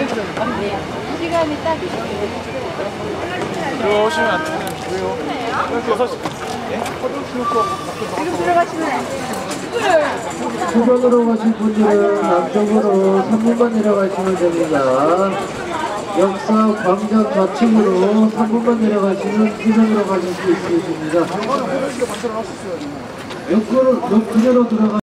시간이 딱 들어오시면 안 되나요? 왜요? 6시. 예? 지금 들어가시면 후반으로 가실 분들은 남쪽으로 3분만 내려가시면 됩니다. 역사 광장 좌측으로 3분만 내려가시면 후반으로 가실 수 있습니다. 역 그대로 들어가